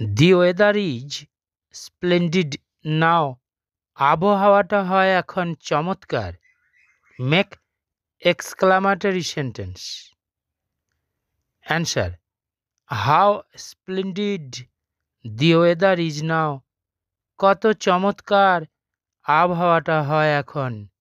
The weather is splendid now. আবহাওয়াটা হয় এখন চমৎকার। Make exclamatory sentence. Answer: how splendid the weather is now. কত চমৎকার আবহাওয়াটা হয় এখন।